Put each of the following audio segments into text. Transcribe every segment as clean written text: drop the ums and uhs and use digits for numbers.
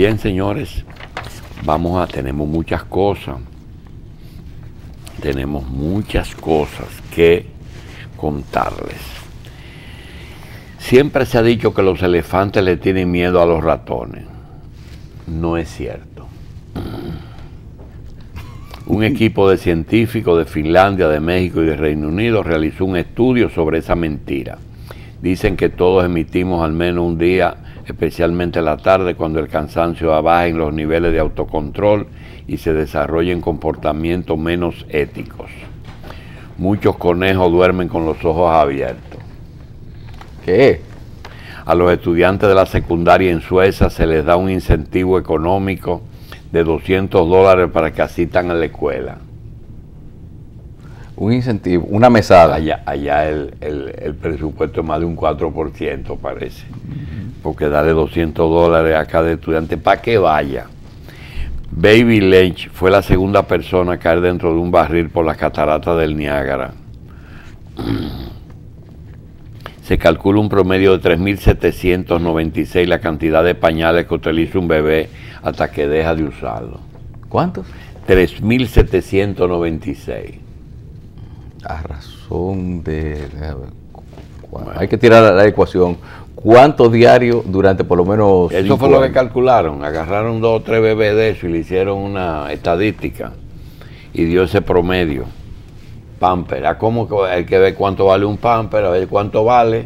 Bien, señores, tenemos muchas cosas que contarles. Siempre se ha dicho que los elefantes le tienen miedo a los ratones. No es cierto. Un equipo de científicos de Finlandia, de México y de Reino Unido realizó un estudio sobre esa mentira. Dicen que todos emitimos al menos un día, especialmente en la tarde, cuando el cansancio baja en los niveles de autocontrol y se desarrollen comportamientos menos éticos. Muchos conejos duermen con los ojos abiertos. ¿Qué? A los estudiantes de la secundaria en Suecia se les da un incentivo económico de $200 para que asistan a la escuela. Un incentivo, una mesada. Allá el presupuesto es más de un 4%, parece. Porque darle $200 a cada estudiante para que vaya. Baby Lynch fue la segunda persona a caer dentro de un barril por las cataratas del Niágara. Se calcula un promedio de 3.796 la cantidad de pañales que utiliza un bebé hasta que deja de usarlo. ¿Cuántos? 3.796. A razón de... Hay que tirar la ecuación. ¿Cuántos diarios durante por lo menos Eso fue lo que calcularon. Agarraron 2 o 3 bebés de eso y le hicieron una estadística y dio ese promedio. Pamper. ¿A cómo hay que ver cuánto vale un pamper? A ver cuánto vale.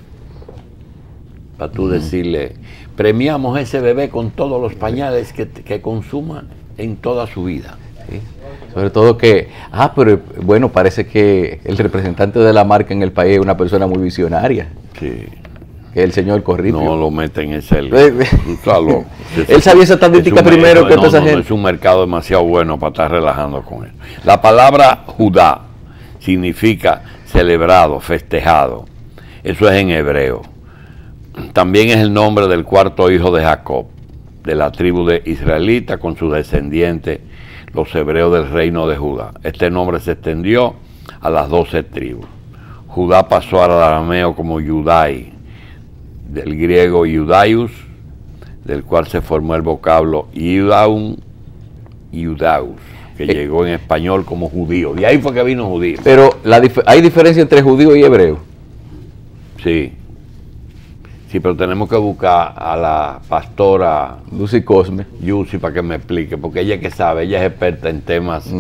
Para tú decirle, premiamos a ese bebé con todos los pañales que consuma en toda su vida. Sí. Sobre todo que, pero bueno, parece que el representante de la marca en el país es una persona muy visionaria. Sí. Que es el señor Corripio. No lo meten en ese... Él sabía esa estadística primero que toda esa gente. No, es un mercado demasiado bueno para estar relajando con él. La palabra Judá significa celebrado, festejado. Eso es en hebreo. También es el nombre del cuarto hijo de Jacob, de la tribu de israelita, con sus descendientes, los hebreos del reino de Judá. Este nombre se extendió a las 12 tribus. Judá pasó al arameo como Yudai, del griego Iudaius, del cual se formó el vocablo Iudaus, que llegó en español como judío. De ahí fue que vino judío. Pero ¿hay diferencia entre judío y hebreo? Sí. Sí, pero tenemos que buscar a la pastora Lucy Cosme. Yusi para que me explique, porque ella que sabe, ella es experta en temas.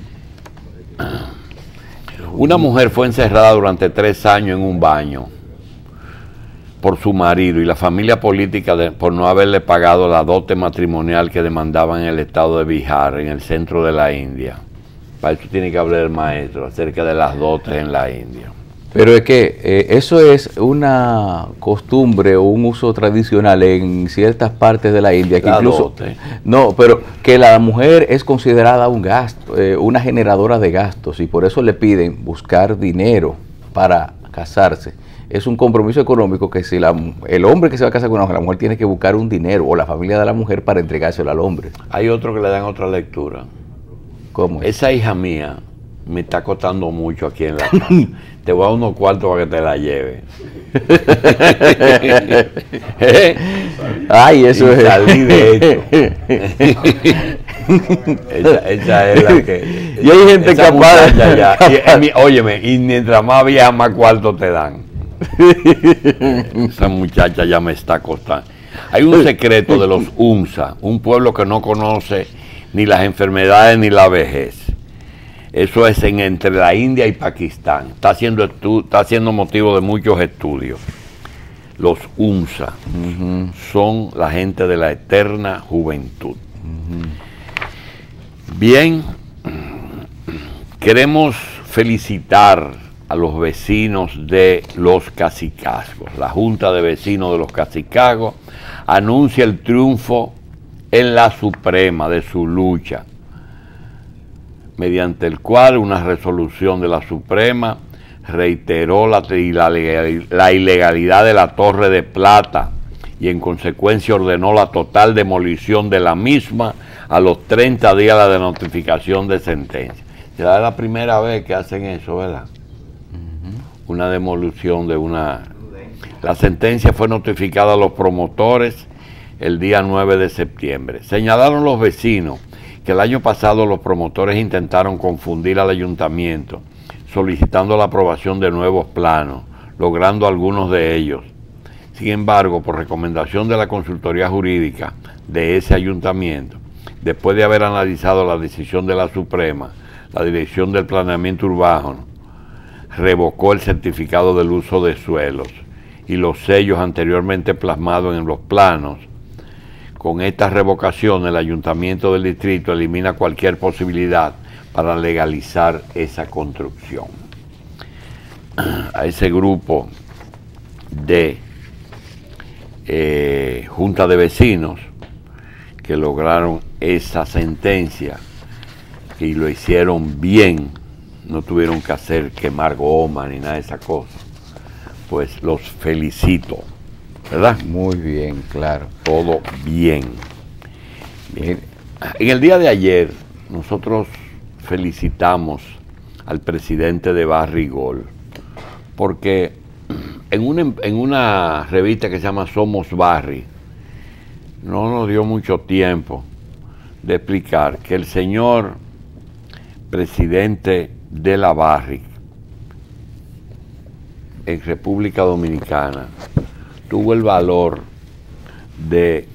Una mujer fue encerrada durante 3 años en un baño por su marido y la familia política por no haberle pagado la dote matrimonial que demandaban en el estado de Bihar, en el centro de la India. Para eso tiene que hablar el maestro acerca de las dotes en la India. Pero es que eso es una costumbre o un uso tradicional en ciertas partes de la India. Que incluso, dote. No, pero que la mujer es considerada un gasto, una generadora de gastos, y por eso le piden buscar dinero para casarse. Es un compromiso económico que si el hombre que se va a casar con una mujer, la mujer tiene que buscar un dinero, o la familia de la mujer, para entregárselo al hombre. Hay otro que le dan otra lectura. ¿Cómo es? Esa hija mía me está costando mucho aquí en la casa. Te voy a dar unos cuartos para que te la lleve. Ay, eso y salí de esto. esa es la que... Y hay gente capaz de... Óyeme, y mientras más vieja, más cuartos te dan. Esa muchacha ya me está costando. Hay un secreto de los UMSA, un pueblo que no conoce ni las enfermedades ni la vejez. Eso es entre la India y Pakistán. Está siendo motivo de muchos estudios. Los UMSA son la gente de la eterna juventud. Bien, queremos felicitar a los vecinos de Los Cacicazgos. La Junta de Vecinos de Los Cacicazgos anuncia el triunfo en la Suprema de su lucha, mediante el cual una resolución de la Suprema reiteró la ilegalidad de la Torre de Plata y en consecuencia ordenó la total demolición de la misma a los 30 días de notificación de sentencia. Será la primera vez que hacen eso, ¿verdad? Una demolición de una... La sentencia fue notificada a los promotores el día 9 de septiembre. Señalaron los vecinos que el año pasado los promotores intentaron confundir al ayuntamiento solicitando la aprobación de nuevos planos, logrando algunos de ellos. Sin embargo, por recomendación de la consultoría jurídica de ese ayuntamiento, después de haber analizado la decisión de la Suprema, la Dirección del Planeamiento Urbano revocó el certificado del uso de suelos y los sellos anteriormente plasmados en los planos. Con esta revocación, el ayuntamiento del distrito elimina cualquier posibilidad para legalizar esa construcción. A ese grupo de junta de vecinos que lograron esa sentencia y lo hicieron bien, no tuvieron que hacer quemar goma ni nada de esa cosa, pues los felicito, ¿verdad? Muy bien, claro. Todo bien. Bien. En el día de ayer nosotros felicitamos al presidente de Barrigol porque en una revista que se llama Somos Barri no nos dio mucho tiempo de explicar que el señor presidente de la Barri en República Dominicana tuvo el valor de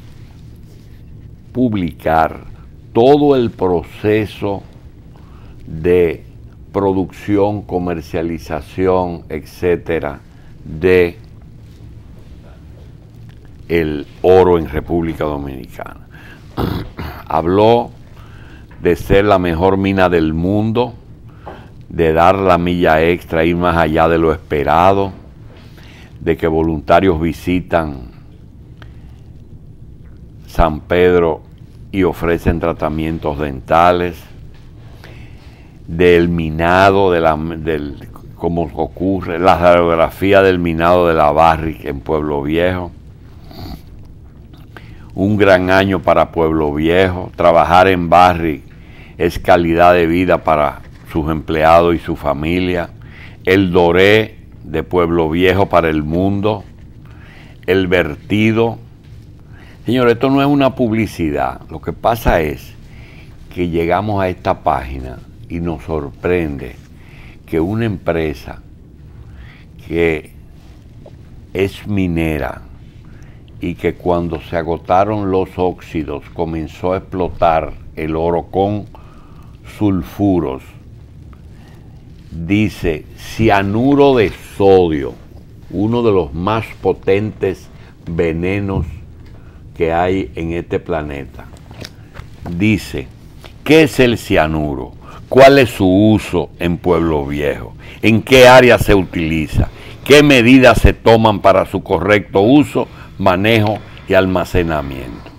publicar todo el proceso de producción, comercialización, etcétera, de el oro en República Dominicana. Habló de ser la mejor mina del mundo, de dar la milla extra, ir más allá de lo esperado, de que voluntarios visitan San Pedro y ofrecen tratamientos dentales, del minado, cómo ocurre, la radiografía del minado de la Barrick en Pueblo Viejo. Un gran año para Pueblo Viejo. Trabajar en Barrick es calidad de vida para sus empleados y su familia. El doré de Pueblo Viejo para el mundo. El vertido. Señor, esto no es una publicidad. Lo que pasa es que llegamos a esta página y nos sorprende que una empresa que es minera y que cuando se agotaron los óxidos comenzó a explotar el oro con sulfuros, dice cianuro de sodio, uno de los más potentes venenos que hay en este planeta. Dice, ¿qué es el cianuro? ¿Cuál es su uso en Pueblo Viejo? ¿En qué área se utiliza? ¿Qué medidas se toman para su correcto uso, manejo y almacenamiento?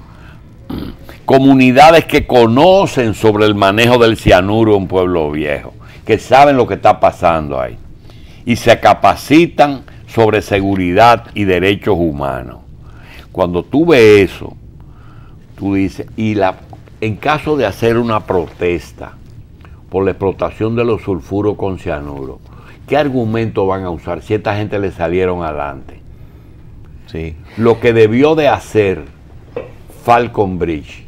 Comunidades que conocen sobre el manejo del cianuro en Pueblo Viejo, que saben lo que está pasando ahí y se capacitan sobre seguridad y derechos humanos. Cuando tú ves eso, tú dices, en caso de hacer una protesta por la explotación de los sulfuros con cianuro, ¿qué argumentos van a usar si esta gente le salieron adelante? Sí. Lo que debió de hacer Falcon Bridge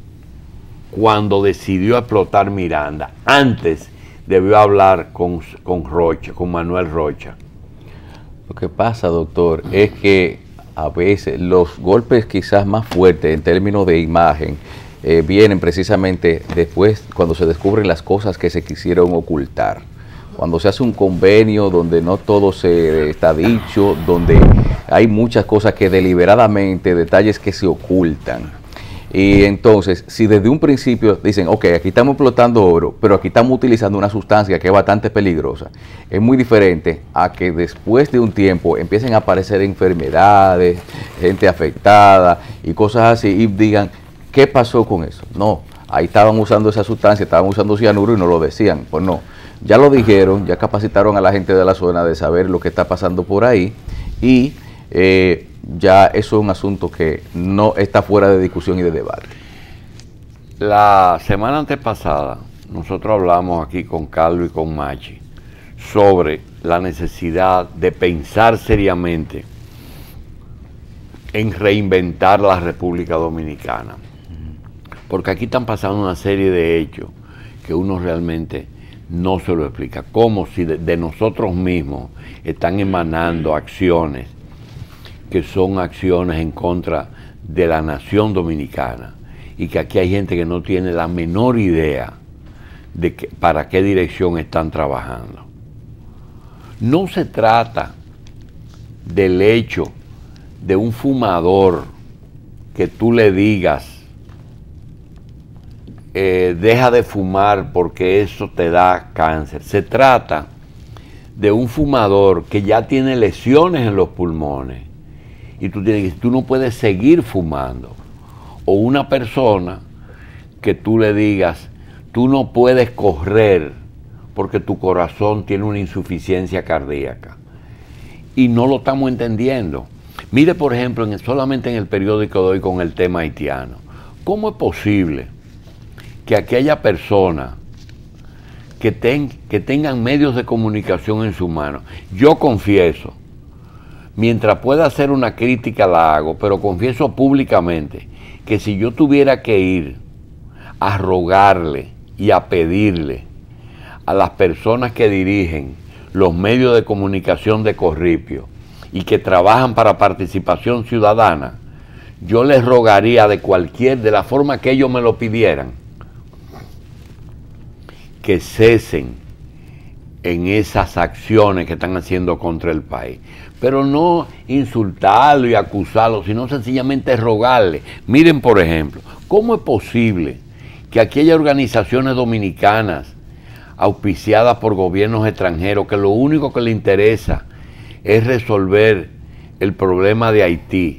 cuando decidió explotar Miranda, antes debió hablar con Rocha, con Manuel Rocha. Lo que pasa, doctor, es que a veces los golpes quizás más fuertes en términos de imagen vienen precisamente después cuando se descubren las cosas que se quisieron ocultar. Cuando se hace un convenio donde no todo se está dicho, donde hay muchas cosas que deliberadamente, detalles que se ocultan. Y entonces, si desde un principio dicen, ok, aquí estamos explotando oro, pero aquí estamos utilizando una sustancia que es bastante peligrosa, es muy diferente a que después de un tiempo empiecen a aparecer enfermedades, gente afectada y cosas así, y digan, ¿qué pasó con eso? No, ahí estaban usando esa sustancia, estaban usando cianuro y no lo decían. Pues no, ya lo dijeron, ya capacitaron a la gente de la zona de saber lo que está pasando por ahí y ya eso es un asunto que no está fuera de discusión y de debate. La semana antepasada nosotros hablamos aquí con Carlos y con Machi sobre la necesidad de pensar seriamente en reinventar la República Dominicana. Porque aquí están pasando una serie de hechos que uno realmente no se lo explica. Como si de nosotros mismos están emanando acciones que son acciones en contra de la nación dominicana, y que aquí hay gente que no tiene la menor idea de para qué dirección están trabajando. No se trata del hecho de un fumador que tú le digas deja de fumar porque eso te da cáncer. Se trata de un fumador que ya tiene lesiones en los pulmones y tú no puedes seguir fumando. O una persona que tú le digas, tú no puedes correr porque tu corazón tiene una insuficiencia cardíaca. Y no lo estamos entendiendo. Mire, por ejemplo, solamente en el periódico de hoy con el tema haitiano. ¿Cómo es posible que aquella persona que tengan medios de comunicación en su mano? Yo confieso, mientras pueda hacer una crítica la hago, pero confieso públicamente que si yo tuviera que ir a rogarle y a pedirle a las personas que dirigen los medios de comunicación de Corripio y que trabajan para Participación Ciudadana, yo les rogaría de la forma que ellos me lo pidieran, que cesen en esas acciones que están haciendo contra el país. Pero no insultarlo y acusarlo, sino sencillamente rogarle. Miren, por ejemplo, ¿cómo es posible que aquellas organizaciones dominicanas auspiciadas por gobiernos extranjeros, que lo único que les interesa es resolver el problema de Haití,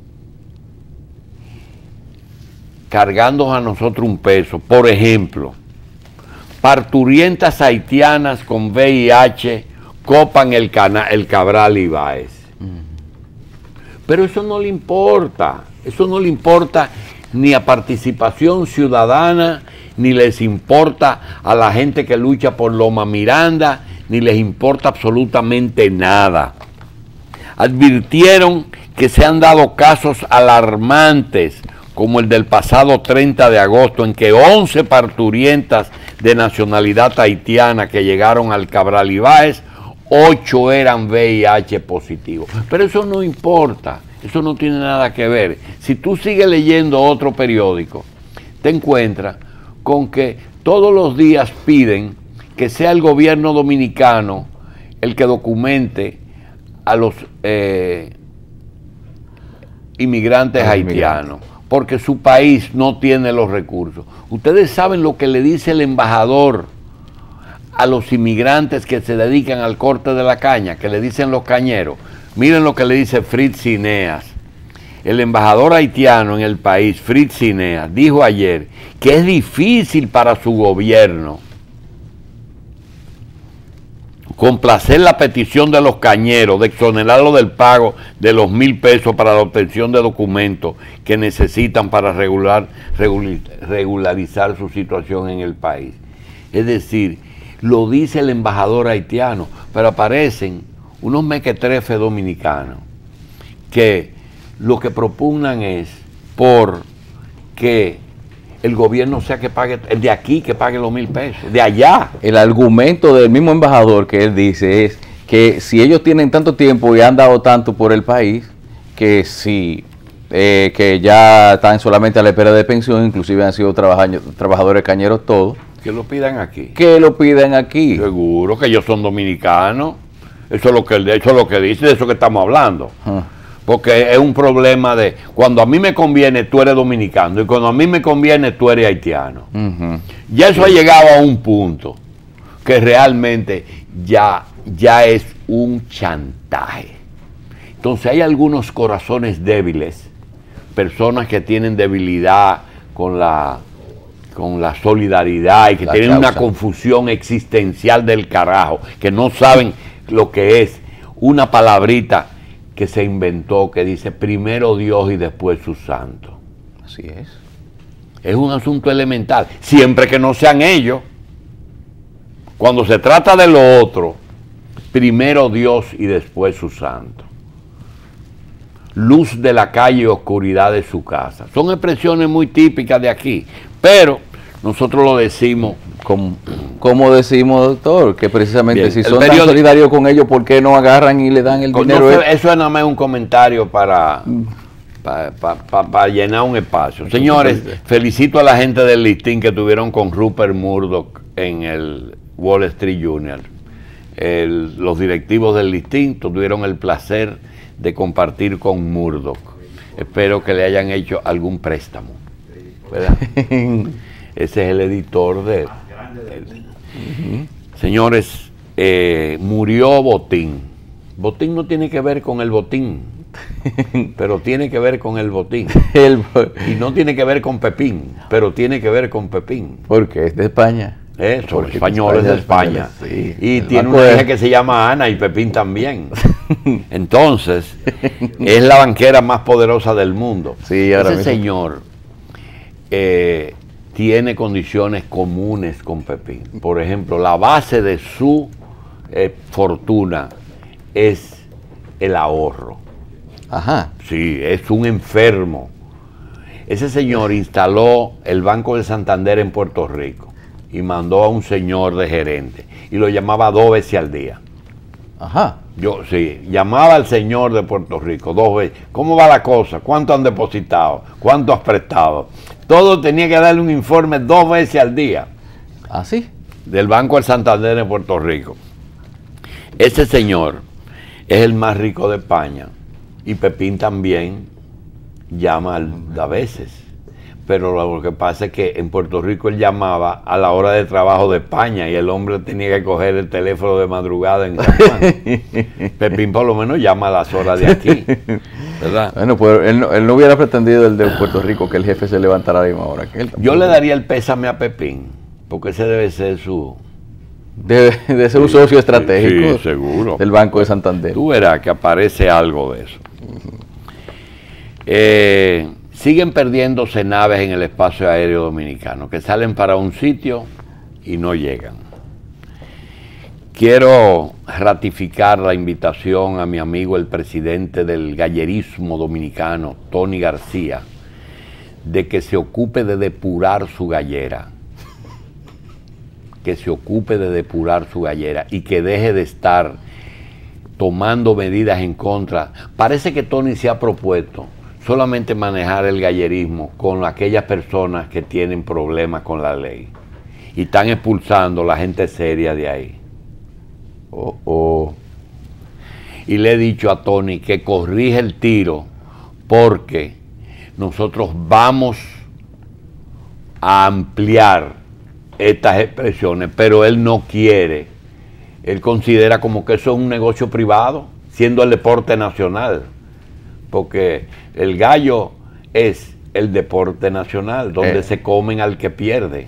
cargándonos a nosotros un peso? Por ejemplo, parturientas haitianas con VIH copan el Cabral Ibáez. Pero eso no le importa ni a Participación Ciudadana, ni les importa a la gente que lucha por Loma Miranda, ni les importa absolutamente nada. Advirtieron que se han dado casos alarmantes, como el del pasado 30 de agosto, en que 11 parturientas de nacionalidad haitiana que llegaron al Cabral Ibáez, 8 eran VIH positivos. Pero eso no importa, eso no tiene nada que ver. Si tú sigues leyendo otro periódico, te encuentras con que todos los días piden que sea el gobierno dominicano el que documente a los inmigrantes haitianos, porque su país no tiene los recursos. Ustedes saben lo que le dice el embajador a los inmigrantes que se dedican al corte de la caña, que le dicen los cañeros. Miren lo que le dice Fritz Cineas. El embajador haitiano en el país, Fritz Cineas, dijo ayer que es difícil para su gobierno complacer la petición de los cañeros de exonerarlo del pago de los 1,000 pesos para la obtención de documentos que necesitan para regularizar su situación en el país. Es decir, lo dice el embajador haitiano, pero aparecen unos mequetrefes dominicanos que lo que propugnan es por que el gobierno sea que pague, el de aquí que pague los 1,000 pesos, de allá. El argumento del mismo embajador que él dice es que si ellos tienen tanto tiempo y han dado tanto por el país, que si que ya están solamente a la espera de pensión, inclusive han sido trabajadores cañeros todos, que lo pidan aquí. Que lo pidan aquí. Seguro que ellos son dominicanos. Eso es lo que dice, de eso que estamos hablando. Porque es un problema de cuando a mí me conviene tú eres dominicano y cuando a mí me conviene tú eres haitiano. Ya eso ha llegado a un punto que realmente ya es un chantaje. Entonces hay algunos corazones débiles, personas que tienen debilidad con la solidaridad y que tienen una confusión existencial del carajo, que no saben lo que es una palabrita que se inventó que dice primero Dios y después sus santos. Así es. Es un asunto elemental, siempre que no sean ellos. Cuando se trata de lo otro, primero Dios y después sus santos. luz de la calle y oscuridad de su casa. Son expresiones muy típicas de aquí, pero nosotros lo decimos como decimos, doctor, que precisamente bien, si son tan solidarios con ellos, ¿por qué no agarran y le dan el dinero? Eso es nada más un comentario para llenar un espacio. Señores, felicito a la gente del listín que tuvieron con Rupert Murdoch en el Wall Street Journal. Los directivos del listín tuvieron el placer de compartir con Murdoch. Espero que le hayan hecho algún préstamo, ¿verdad? Ese es el editor de... Señores, murió Botín. Botín no tiene que ver con el botín, pero tiene que ver con el botín. Y no tiene que ver con Pepín, pero tiene que ver con Pepín. Porque es de España. Son españoles de España. Sí. Y tiene una hija que se llama Ana y Pepín también. Entonces, es la banquera más poderosa del mundo. Sí, ese señor tiene condiciones comunes con Pepín. Por ejemplo, la base de su fortuna es el ahorro. Ajá. Sí, es un enfermo. Ese señor instaló el Banco de Santander en Puerto Rico y mandó a un señor de gerente y lo llamaba 2 veces al día. Ajá. Llamaba al señor de Puerto Rico 2 veces. ¿Cómo va la cosa? ¿Cuánto han depositado? ¿Cuánto has prestado? Todo tenía que darle un informe 2 veces al día. ¿Ah, sí? Del Banco del Santander en Puerto Rico. Ese señor es el más rico de España y Pepín también llama a veces. Pero lo que pasa es que en Puerto Rico él llamaba a la hora de trabajo de España y el hombre tenía que coger el teléfono de madrugada en San Juan. Pepín por lo menos llama a las horas de aquí, ¿verdad? Bueno, pues él no hubiera pretendido el de Puerto Rico que el jefe se levantara a la misma hora que él. Yo le daría el pésame a Pepín, porque ese debe ser su... Debe ser un socio estratégico, sí, seguro, del Banco de Santander. Tú verás que aparece algo de eso. Siguen perdiéndose naves en el espacio aéreo dominicano, que salen para un sitio y no llegan. Quiero ratificar la invitación a mi amigo el presidente del gallerismo dominicano, Tony García, de que se ocupe de depurar su gallera. Que se ocupe de depurar su gallera y que deje de estar tomando medidas en contra. Parece que Tony se ha propuesto solamente manejar el gallerismo con aquellas personas que tienen problemas con la ley y están expulsando a la gente seria de ahí. Y le he dicho a Tony que corrija el tiro, porque nosotros vamos a ampliar estas expresiones, pero él no quiere. Él considera como que eso es un negocio privado, siendo el deporte nacional, porque el gallo es el deporte nacional, donde se comen al que pierde.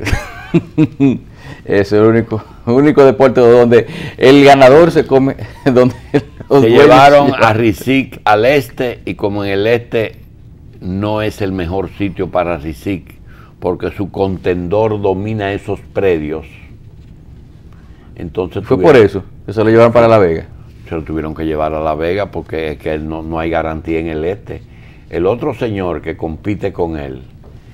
Es el único deporte donde el ganador se come. Donde se llevaron a Rizik al este, y como en el este no es el mejor sitio para Rizik, porque su contendor domina esos predios. Entonces fue por eso que se lo llevaron para La Vega. Se lo tuvieron que llevar a La Vega porque es que no hay garantía en el este. El otro señor que compite con él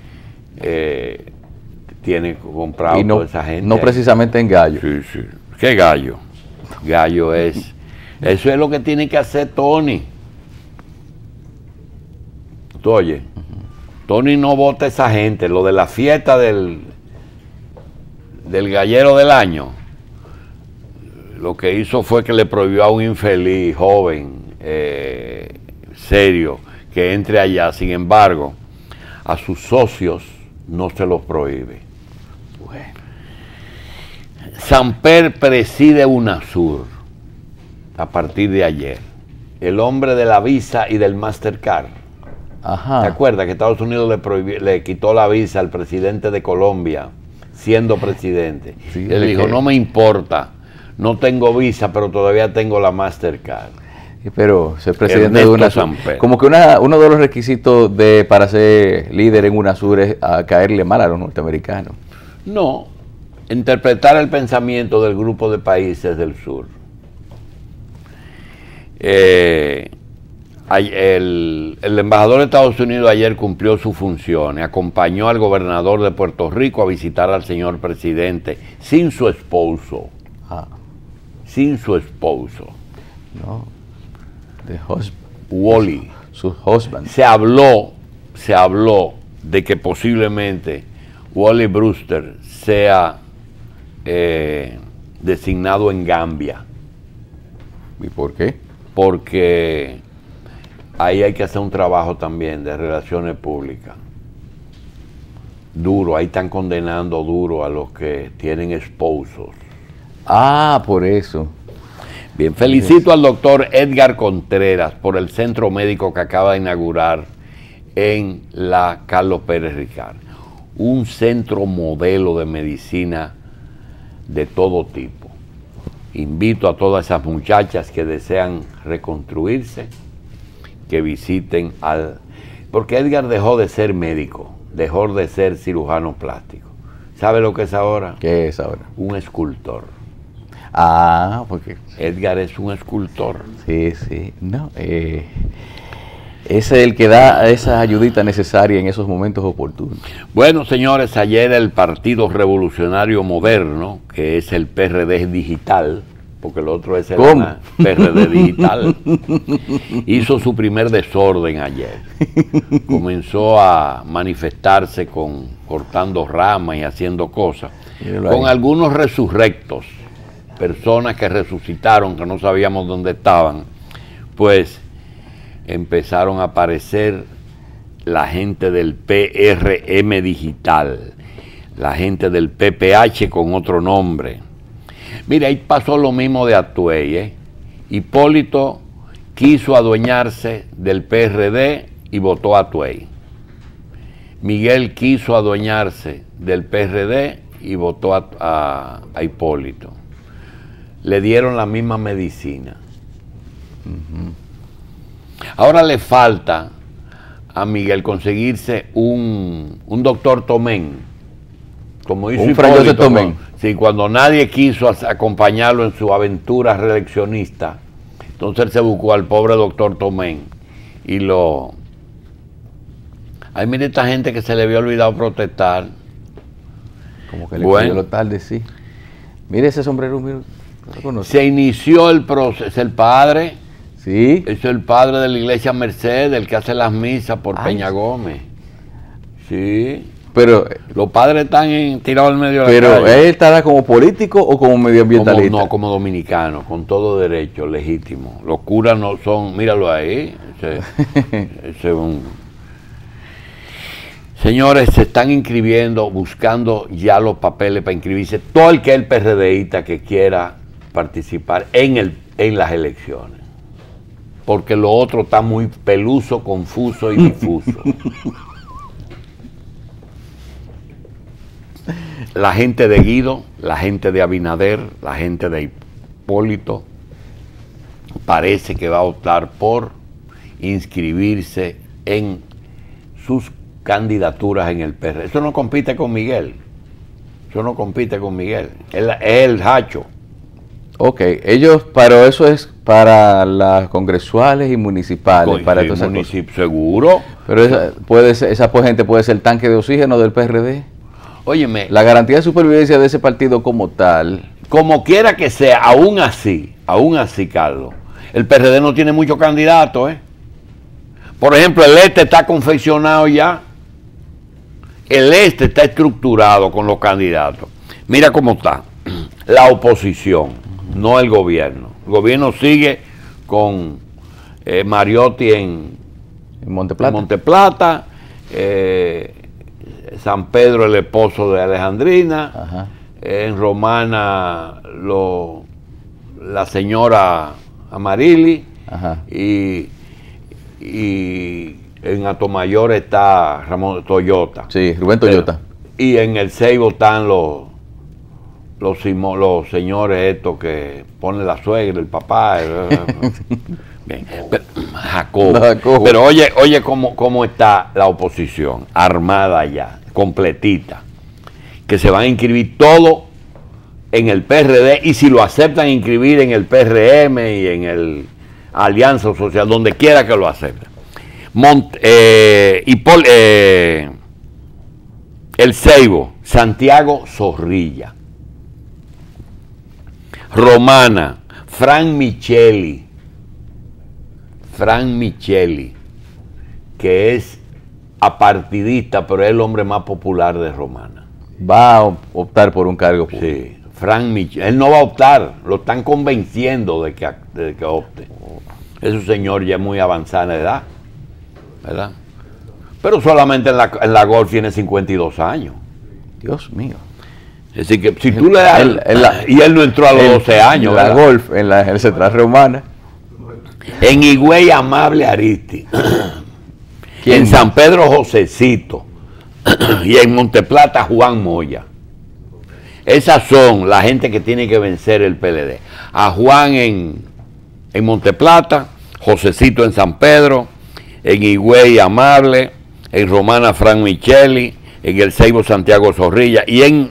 tiene comprado toda esa gente. No precisamente en Gallo. Sí, sí. ¿Qué Gallo? Gallo es... Eso es lo que tiene que hacer Tony. ¿Tú oyes? Tony no vota a esa gente. Lo de la fiesta del gallero del año, lo que hizo fue que le prohibió a un infeliz joven, serio, que entre allá. Sin embargo, a sus socios no se los prohíbe. Bueno. Samper preside UNASUR a partir de ayer. El hombre de la Visa y del Mastercard. Ajá. ¿Te acuerdas que Estados Unidos le quitó la visa al presidente de Colombia, siendo presidente? Sí, él dijo, no me importa, no tengo visa, pero todavía tengo la Mastercard. Pero ser presidente de UNASUR, como que uno de los requisitos para ser líder en UNASUR es caerle mal a los norteamericanos. No, interpretar el pensamiento del grupo de países del sur. El embajador de Estados Unidos ayer cumplió sus funciones, acompañó al gobernador de Puerto Rico a visitar al señor presidente sin su esposo. Sin su esposo. No. The husband. Wally. Su husband. Se habló de que posiblemente Wally Brewster sea designado en Gambia. ¿Y por qué? Porque ahí hay que hacer un trabajo también de relaciones públicas. Duro, ahí están condenando duro a los que tienen esposos. Ah, por eso. Bien, felicito al doctor Edgar Contreras por el centro médico que acaba de inaugurar en la Carlos Pérez Ricard. Un centro modelo de medicina de todo tipo. Invito a todas esas muchachas que desean reconstruirse, que visiten porque Edgar dejó de ser médico, dejó de ser cirujano plástico. ¿Sabe lo que es ahora? ¿Qué es ahora? Un escultor. Ah, porque... Edgar es un escultor. Sí, sí. No, ese es el que da esa ayudita necesaria en esos momentos oportunos. Bueno, señores, ayer el Partido Revolucionario Moderno, que es el PRD digital, porque el otro es el PRD digital, hizo su primer desorden ayer. Comenzó a manifestarse cortando ramas y haciendo cosas, con algunos resurrectos, personas que resucitaron, que no sabíamos dónde estaban, pues empezaron a aparecer la gente del PRM digital, la gente del PPH con otro nombre. Mira, ahí pasó lo mismo de Atuey, Hipólito quiso adueñarse del PRD y votó a Atuey. Miguel quiso adueñarse del PRD y votó a Hipólito. Le dieron la misma medicina. Ahora le falta a Miguel conseguirse un doctor Tomén, como hizo Hipólito Tomén. Sí, cuando nadie quiso acompañarlo en su aventura reeleccionista, entonces él se buscó al pobre doctor Tomén y Ay, mire esta gente que se le había olvidado protestar. Como que le cogió lo tarde, sí. Mire ese sombrero, mire. Se inició el proceso, el padre, sí, es el padre de la iglesia Merced, el que hace las misas por Peña Gómez. Sí, pero los padres están tirados al medio de la calle. Pero él estará como político o como medioambientalista. No, como dominicano, con todo derecho, legítimo. Los curas no son, míralo ahí, ese Señores, se están inscribiendo, buscando ya los papeles para inscribirse. Todo el que es el PRDista que quiera participar en las elecciones. Porque lo otro está muy peluso, confuso y difuso. La gente de Guido, la gente de Abinader, la gente de Hipólito, parece que va a optar por inscribirse en sus candidaturas en el PRD. Eso no compite con Miguel. Eso no compite con Miguel. Es el hacho. Ok, pero eso es para las congresuales y municipales. Para seguro. Pero esa gente puede ser el tanque de oxígeno del PRD. Óyeme. La garantía de supervivencia de ese partido como tal. Como quiera que sea, aún así, Carlos, el PRD no tiene muchos candidatos, Por ejemplo, el este está confeccionado ya. El este está estructurado con los candidatos. Mira cómo está. La oposición, no el gobierno. El gobierno sigue con Mariotti en Monteplata, San Pedro el esposo de Alejandrina, ajá, en Romana la señora Amarili, ajá, y en Atomayor está Ramón Toyota. Sí, Rubén Toyota. Y en el Ceibo están los señores estos que ponen la suegra, el papá. Bien. Jacobo. Pero oye cómo está la oposición, armada ya, completita. Que se van a inscribir todo en el PRD y si lo aceptan inscribir en el PRM y en el Alianza Social, donde quiera que lo acepten. El Ceibo, Santiago Zorrilla. Romana, Frank Micheli, que es apartidista, pero es el hombre más popular de Romana. Va a optar por un cargo público. Sí, Frank Micheli. Él no va a optar, lo están convenciendo de que opte. Es un señor ya muy avanzada en edad, ¿verdad? Pero solamente en la Golf tiene 52 años. Dios mío. Es decir, que si tú le das... y él no entró a los 12 años. La Golf, en la Central Romana. En Higüey, Amable Aristi. En San Pedro, Josecito. Y en Monteplata, Juan Moya. Esas son la gente que tiene que vencer el PLD. A Juan en Monteplata, Josecito en San Pedro, en Higüey, Amable, en Romana, Frank Micheli, en el Ceibo, Santiago Zorrilla, y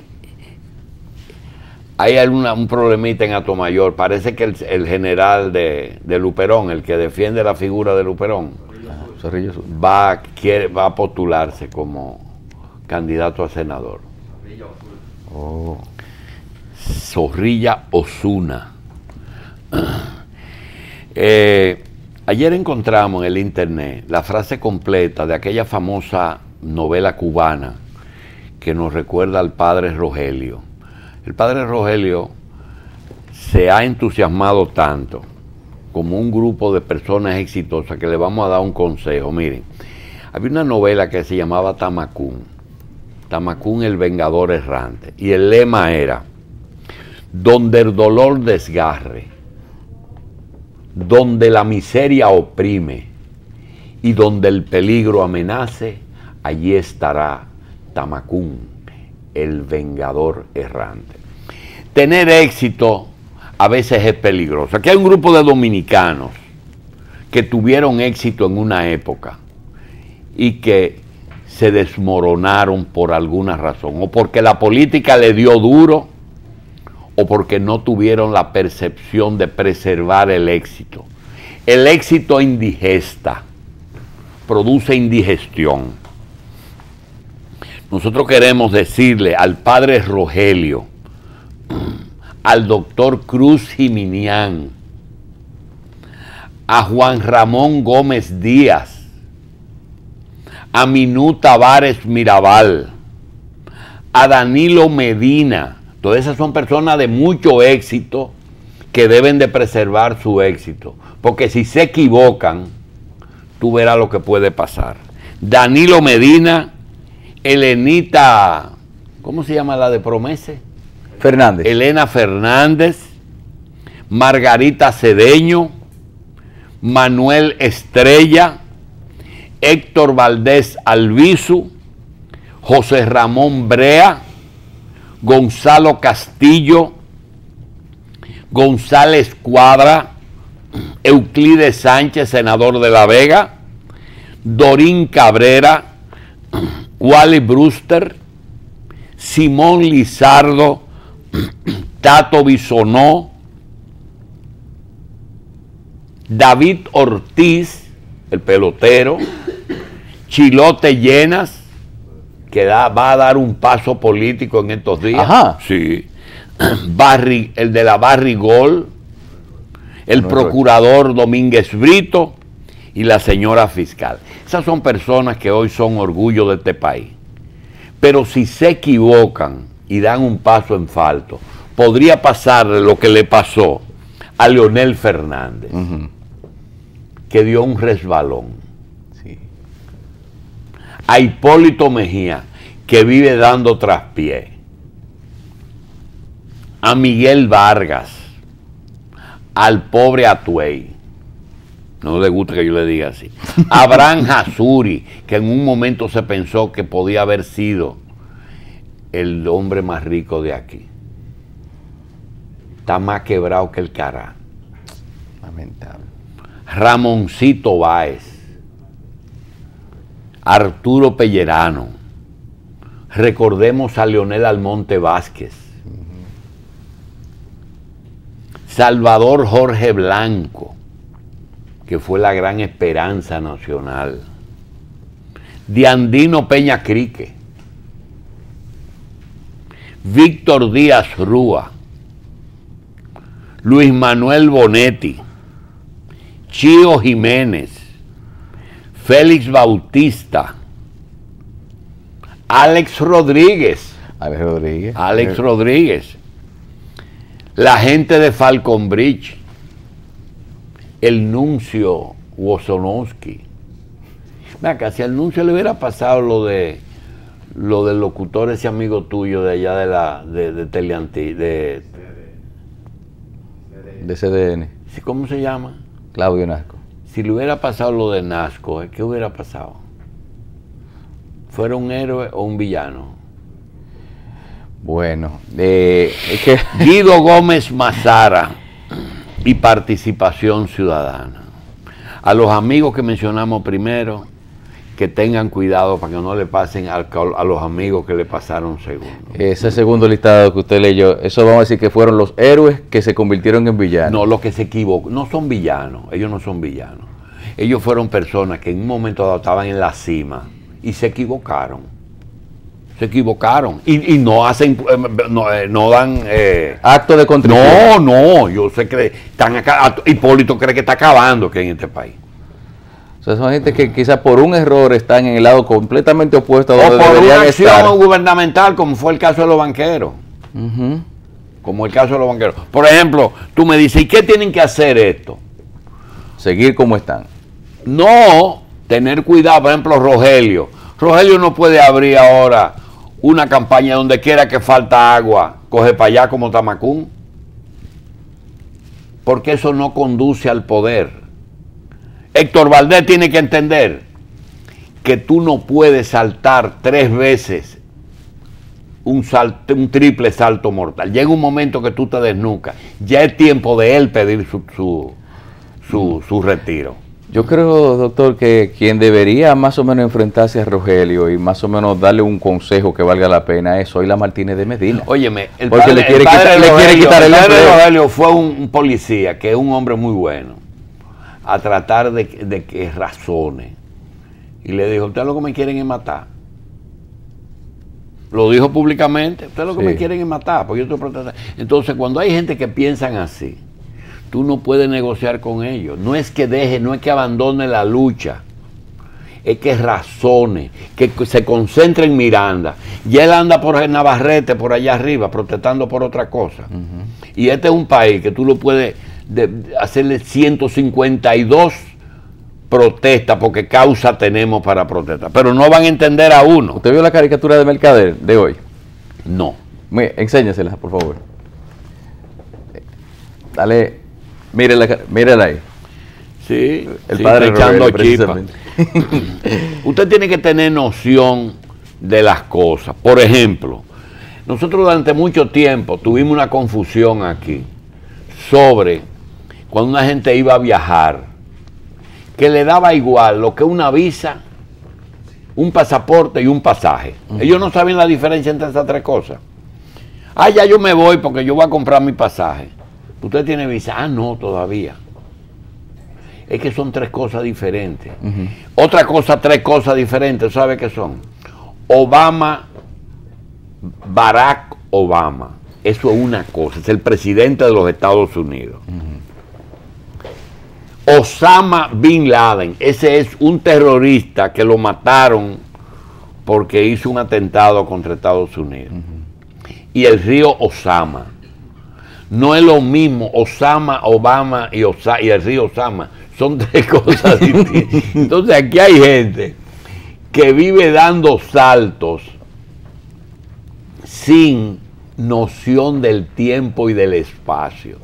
hay un problemita en Atomayor. Parece que el general de Luperón, el que defiende la figura de Luperón, va a postularse como candidato a senador. Zorrilla Osuna. Ayer encontramos en el internet la frase completa de aquella famosa novela cubana que nos recuerda al padre Rogelio. El padre Rogelio se ha entusiasmado tanto como un grupo de personas exitosas que le vamos a dar un consejo. Miren, había una novela que se llamaba Tamacún, el vengador errante, y el lema era: donde el dolor desgarre, donde la miseria oprime y donde el peligro amenace, allí estará Tamacún, el vengador errante. Tener éxito a veces es peligroso. Aquí hay un grupo de dominicanos que tuvieron éxito en una época y que se desmoronaron por alguna razón, o porque la política le dio duro, o porque no tuvieron la percepción de preservar el éxito. El éxito indigesta, produce indigestión. Nosotros queremos decirle al padre Rogelio, al doctor Cruz Jiminián, a Juan Ramón Gómez Díaz, a Minú Tavares Mirabal, a Danilo Medina. Todas esas son personas de mucho éxito que deben de preservar su éxito, porque si se equivocan, tú verás lo que puede pasar. Danilo Medina, Elenita, ¿cómo se llama la de Promese? Fernández. Elena Fernández, Margarita Cedeño, Manuel Estrella, Héctor Valdés Albizu, José Ramón Brea, Gonzalo Castillo, González Cuadra, Euclides Sánchez, senador de La Vega, Dorín Cabrera, Wally Brewster, Simón Lizardo, Tato Bisonó, David Ortiz, el pelotero, Chilote Llenas, que va a dar un paso político en estos días. Ajá. Sí. El de la Barrigol, el procurador Domínguez Brito y la señora fiscal. Esas son personas que hoy son orgullo de este país. Pero si se equivocan y dan un paso en falso, podría pasarle lo que le pasó a Leonel Fernández, que dio un resbalón. Sí. A Hipólito Mejía, que vive dando traspié. A Miguel Vargas, al pobre Atuey, no le gusta que yo le diga así, a Abraham Hasuri, que en un momento se pensó que podía haber sido el hombre más rico de aquí. Está más quebrado que el cará. Lamentable. Ramoncito Báez, Arturo Pellerano, recordemos a Leonel Almonte Vázquez, Salvador Jorge Blanco, que fue la gran esperanza nacional. Diandino Peña Crique, Víctor Díaz Rúa, Luis Manuel Bonetti, Chío Jiménez, Félix Bautista, Alex Rodríguez, la gente de Falcon Bridge, el nuncio Wozonowski. Mira, si al nuncio le hubiera pasado lo del locutor, ese amigo tuyo de allá de Teleantí, de CDN. ¿Cómo se llama? Claudio Nasco. Si le hubiera pasado lo de Nasco, ¿qué hubiera pasado? ¿Fuera un héroe o un villano? Bueno, Guido Gómez Mazara y Participación Ciudadana. A los amigos que mencionamos primero, que tengan cuidado para que no le pasen a los amigos que le pasaron segundo. Ese segundo listado que usted leyó, eso vamos a decir que fueron los héroes que se convirtieron en villanos. No, los que se equivocan, no son villanos, ellos no son villanos. Ellos fueron personas que en un momento dado estaban en la cima y se equivocaron. Y no hacen, no dan acto de contrición. No, yo sé que están acá. Hipólito cree que está acabando que en este país. O sea, son gente que quizás por un error están en el lado completamente opuesto a donde o por deberían una acción estar. Gubernamental, como fue el caso de los banqueros. Como el caso de los banqueros. Por ejemplo, tú me dices, ¿y qué tienen que hacer esto? Seguir como están. No, tener cuidado. Por ejemplo, Rogelio no puede abrir ahora una campaña donde quiera que falta agua, coge para allá como Tamacún, porque eso no conduce al poder. Héctor Valdés tiene que entender que tú no puedes saltar 3 veces un triple salto mortal. Llega un momento que tú te desnucas. Ya es tiempo de él pedir su retiro. Yo creo, doctor, que quien debería más o menos enfrentarse a Rogelio y más o menos darle un consejo que valga la pena es Zoila Martínez de Medina. Óyeme, el porque padre, le quiere quitar el padre de Rogelio fue un policía que es un hombre muy bueno a tratar de que razone. Y le dijo, ustedes lo que me quieren es matar. Lo dijo públicamente, ustedes lo que me quieren es matar, porque yo estoy protestando. Entonces, cuando hay gente que piensan así, tú no puedes negociar con ellos. No es que abandone la lucha, es que razone, que se concentre en Miranda. Y él anda por el Navarrete, por allá arriba, protestando por otra cosa. Y este es un país que tú lo puedes hacerle 152 protestas, porque causa tenemos para protestar. Pero no van a entender a uno. ¿Usted vio la caricatura de Mercader de hoy? No. Enséñasela, por favor. Dale. Mírela ahí. Sí, el padre echando chispa. Usted tiene que tener noción de las cosas. Por ejemplo, nosotros durante mucho tiempo tuvimos una confusión aquí sobre cuando una gente iba a viajar, que le daba igual lo que una visa, un pasaporte y un pasaje. Ellos no saben la diferencia entre esas 3 cosas. Ya yo me voy porque yo voy a comprar mi pasaje. ¿Usted tiene visa? No, todavía. Es que son 3 cosas diferentes. Otra cosa, 3 cosas diferentes, ¿sabe qué son? Barack Obama. Eso es una cosa, es el presidente de los Estados Unidos. Osama Bin Laden, ese es un terrorista que lo mataron porque hizo un atentado contra Estados Unidos. Y el río Osama. No es lo mismo Osama, Obama y el río Osama. Son 3 cosas distintas. Entonces aquí hay gente que vive dando saltos sin noción del tiempo y del espacio.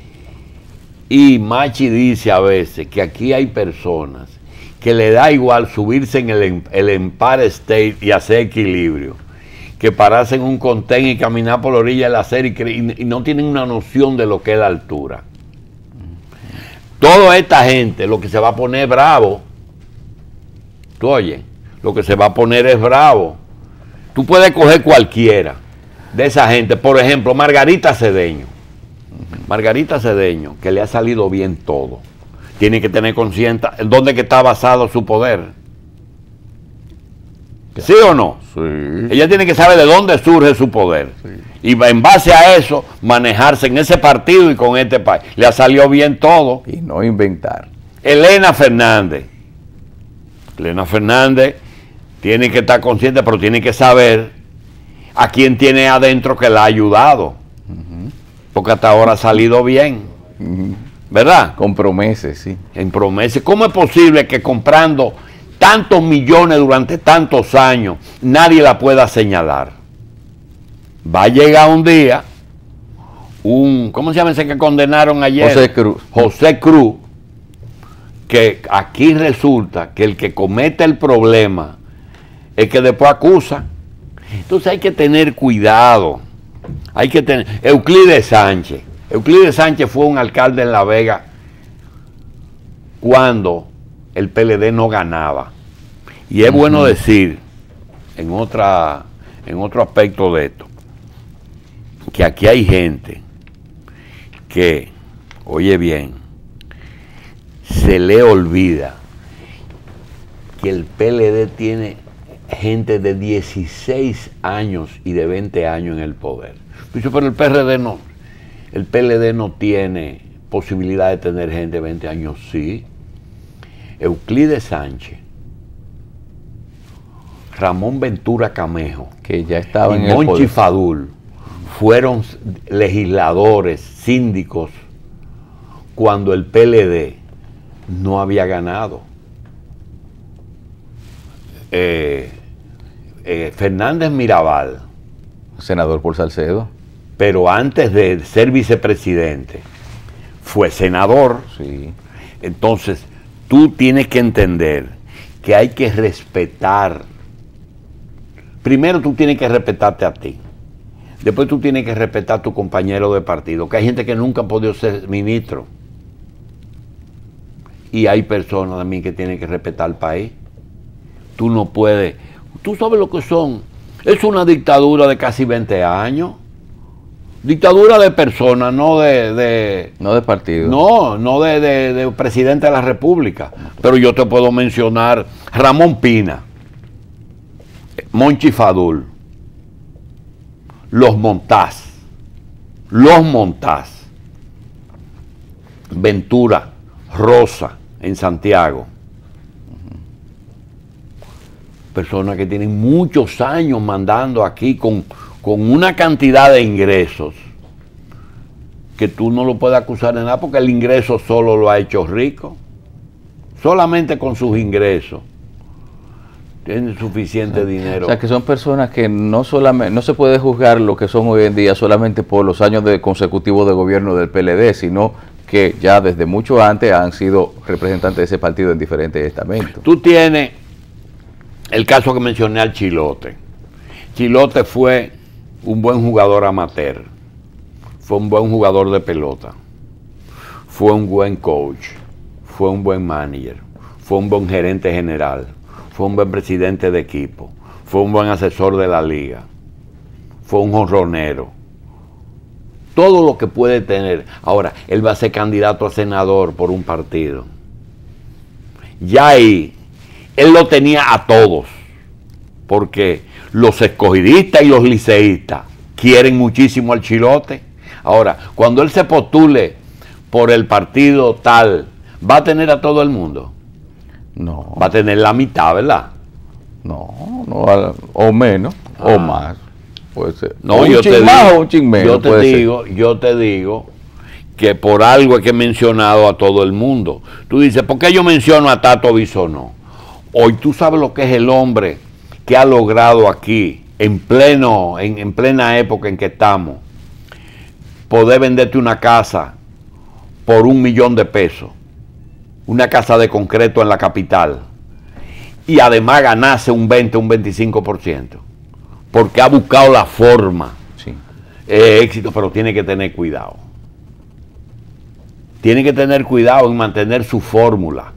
Y Machi dice a veces que aquí hay personas que le da igual subirse en el Empire State y hacer equilibrio, que pararse en un contenedor y caminar por la orilla de la acera y no tienen una noción de lo que es la altura. Toda esta gente lo que se va a poner bravo, tú oyes, lo que se va a poner es bravo. Tú puedes coger cualquiera de esa gente, por ejemplo, Margarita Cedeño. Margarita Cedeño, que le ha salido bien todo. tiene que tener consciente en dónde que está basado su poder. ¿Sí o no? Sí. Ella tiene que saber de dónde surge su poder. Sí. Y en base a eso, manejarse en ese partido y con este país. Le ha salido bien todo. Y no inventar. Elena Fernández. Elena Fernández tiene que estar consciente, pero tiene que saber a quién tiene adentro que la ha ayudado. Porque hasta ahora ha salido bien. ¿Verdad? Con promesas, sí. En promesas. ¿Cómo es posible que comprando tantos millones durante tantos años nadie la pueda señalar? Va a llegar un día ¿cómo se llama ese que condenaron ayer? José Cruz. José Cruz, que aquí resulta que el que comete el problema es que después acusa. Entonces hay que tener cuidado. Hay que tener. Euclides Sánchez fue un alcalde en La Vega cuando el PLD no ganaba. Y es bueno decir, en otro aspecto de esto, que aquí hay gente que, oye bien, se le olvida que el PLD tiene gente de 16 años y de 20 años en el poder. Pero el PRD no, el PLD no tiene posibilidad de tener gente de 20 años, sí. Euclides Sánchez, Ramón Ventura Camejo, que ya estaba y en el Monchi poder. Fadul fueron legisladores, síndicos, cuando el PLD no había ganado. Fernández Mirabal, senador por Salcedo, pero antes de ser vicepresidente fue senador. sí. Entonces tú tienes que entender que hay que respetar. Primero tú tienes que respetarte a ti. Después tú tienes que respetar a tu compañero de partido, que hay gente que nunca ha podido ser ministro. Y hay personas también que tienen que respetar al país. Tú no puedes. Tú sabes lo que son. Es una dictadura de casi 20 años. Dictadura de personas, no de no de partido. No de presidente de la República. Pero yo te puedo mencionar Ramón Pina, Monchi Fadul, los Montaz, Ventura, Rosa en Santiago. Personas que tienen muchos años mandando aquí con una cantidad de ingresos que tú no lo puedes acusar de nada, porque el ingreso solo lo ha hecho rico. Solamente con sus ingresos tienen suficiente dinero. O sea, que son personas que no se puede juzgar lo que son hoy en día solamente por los años consecutivos de gobierno del PLD, sino que ya desde mucho antes han sido representantes de ese partido en diferentes estamentos. Tú tienes el caso que mencioné al Chilote. Chilote fue un buen jugador amateur, fue un buen jugador de pelota, fue un buen coach, fue un buen manager, fue un buen gerente general, fue un buen presidente de equipo, fue un buen asesor de la liga, fue un jonronero. Todo lo que puede tener. Ahora, él va a ser candidato a senador por un partido. Ya ahí, él lo tenía a todos, porque los escogidistas y los liceístas quieren muchísimo al Chilote. Ahora, cuando él se postule por el partido tal, ¿va a tener a todo el mundo? No. Va a tener la mitad, ¿verdad? No, o menos, o más. Puede ser. No, un chin más o un chin menos. Yo te digo que por algo es que he mencionado a todo el mundo. Tú dices, ¿por qué yo menciono a Tato Bisonó? Hoy tú sabes lo que es el hombre que ha logrado aquí, en plena época en que estamos, poder venderte una casa por $1 millón, una casa de concreto en la capital, y además ganarse un 20, un 25%, porque ha buscado la forma. Sí. Éxito, pero tiene que tener cuidado. Tiene que tener cuidado en mantener su fórmula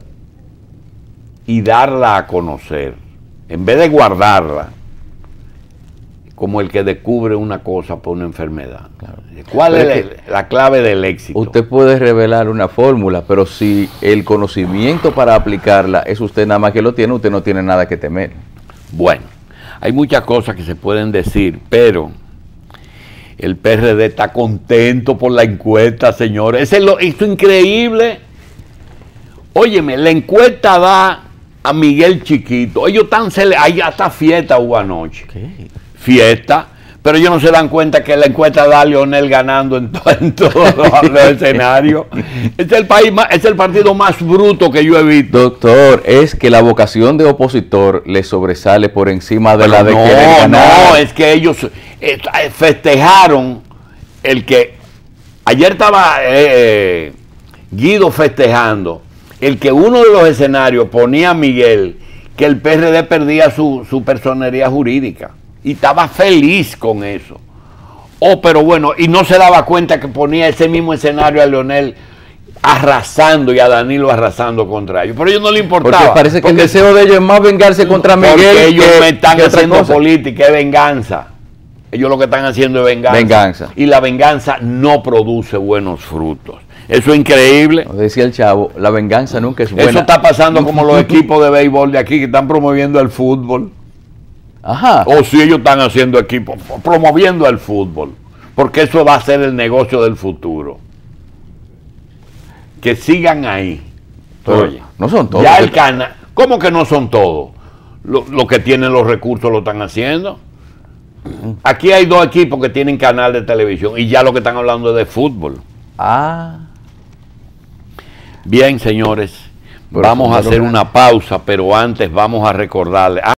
y darla a conocer. En vez de guardarla, como el que descubre una cosa por una enfermedad. Claro. ¿Cuál es la clave del éxito? Usted puede revelar una fórmula, pero si el conocimiento para aplicarla es usted nada más que lo tiene, usted no tiene nada que temer. Bueno, hay muchas cosas que se pueden decir, pero el PRD está contento por la encuesta, señores. Esto es increíble. Óyeme, la encuesta da a Miguel Chiquito. Ellos están hay hasta fiesta hubo anoche. ¿Qué? Fiesta, pero ellos no se dan cuenta que la encuesta da a Leonel ganando en todos los escenarios. Es el partido más bruto que yo he visto. Doctor, es que la vocación de opositor le sobresale por encima de la de querer ganar. No, es que ellos festejaron el que ayer estaba Guido festejando el que uno de los escenarios ponía a Miguel que el PRD perdía su personería jurídica. Y estaba feliz con eso. Pero bueno, y no se daba cuenta que ponía ese mismo escenario a Leonel arrasando y a Danilo arrasando contra ellos. Pero a ellos no le importaba. Porque parece que el deseo de ellos es más vengarse contra Miguel. Porque ellos me están haciendo política, es venganza. Ellos lo que están haciendo es venganza. Y la venganza no produce buenos frutos. Eso es increíble. Decía el Chavo, la venganza nunca es buena. Eso está pasando como los equipos de béisbol de aquí que están promoviendo el fútbol. Ajá. O si ellos están haciendo equipos, promoviendo el fútbol. Porque eso va a ser el negocio del futuro. Que sigan ahí. Pero oye, no son todos. Ya el canal. ¿Cómo que no son todos? Los que tienen los recursos lo están haciendo. Aquí hay 2 equipos que tienen canal de televisión y ya lo que están hablando es de fútbol. Bien, señores, vamos a hacer una pausa, pero antes vamos a recordarle.